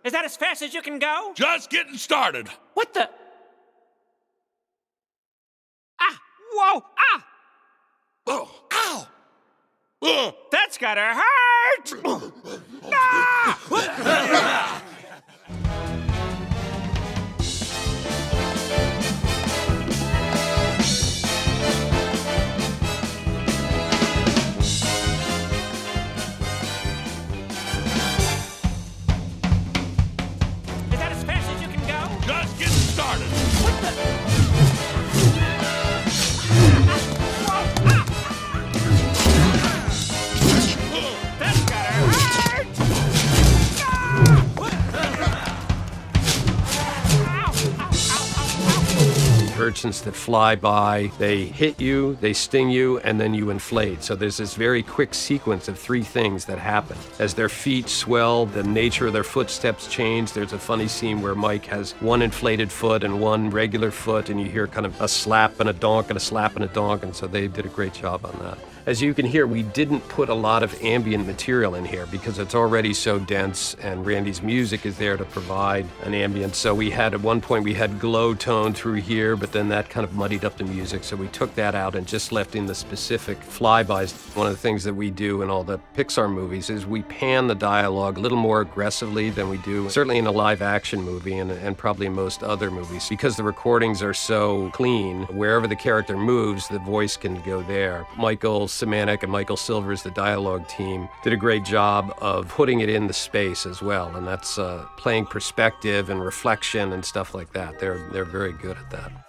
Is that as fast as you can go? Just getting started. What the? Ah! Whoa! Ah! Oh, ow! That's gotta hurt! Ah! Is that as fast as you can go? Just getting started. What the? That's gotta hurt! Urchins that fly by, they hit you, they sting you, and then you inflate. So there's this very quick sequence of three things that happen. As their feet swell, the nature of their footsteps change. There's a funny scene where Mike has one inflated foot and one regular foot, and you hear kind of a slap and a donk and a slap and a donk, and so they did a great job on that. As you can hear, we didn't put a lot of ambient material in here because it's already so dense, and Randy's music is there to provide an ambient. So we had, at one point, we had glow tone through here, but then that kind of muddied up the music, so we took that out and just left in the specific flybys. One of the things that we do in all the Pixar movies is we pan the dialogue a little more aggressively than we do, certainly in a live-action movie and probably most other movies, because the recordings are so clean. Wherever the character moves, the voice can go there. Michael Semanek and Michael Silvers, the dialogue team, did a great job of putting it in the space as well, and that's playing perspective and reflection and stuff like that. They're very good at that.